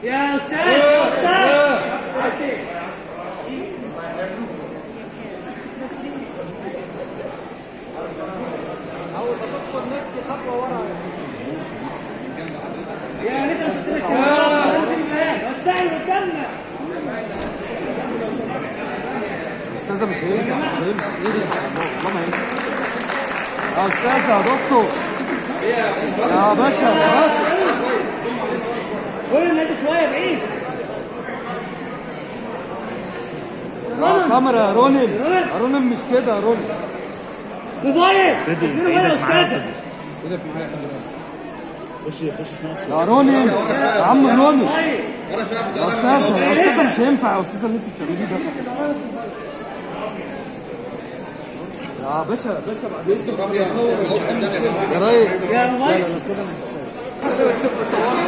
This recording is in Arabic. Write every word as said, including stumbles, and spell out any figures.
يا استاذ يا استاذ اول ما تدخل نكتي خطوه ورا يا لسه مش قدامك كمان وسع اللي قدامنا. استاذه مش هينفع مش هينفع والله ما هينفع يا استاذه يا دكتور يا باشا يا باشا قول النادي شويه بعيد. الكاميرا يا رونن يا رونن مش كده يا رونن. موبايل اديله كده يا استاذه. ايدك معايا خلي بالك. خش خش شمال يا رونن يا عم رونن موبايل يا استاذه يا استاذه مش هينفع يا استاذه اللي انت بتعمليه ده. يا باشا يا باشا بعد اذنك يا ريس يا موبايل